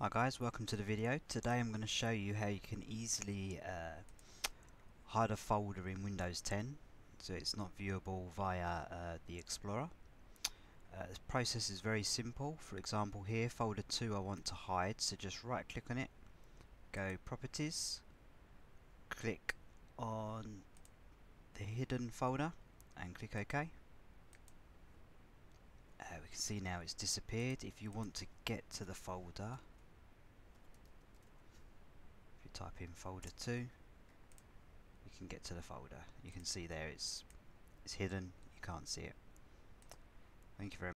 Hi guys, welcome to the video. Today I'm going to show you how you can easily hide a folder in Windows 10 so it's not viewable via the Explorer. The process is very simple. For example, here folder 2 I want to hide, so just right click on it, go properties, click on the hidden folder and click OK. We can see now it's disappeared. If you want to get to the folder, if you type in folder 2, you can get to the folder. You can see there it's hidden, you can't see it. Thank you very much.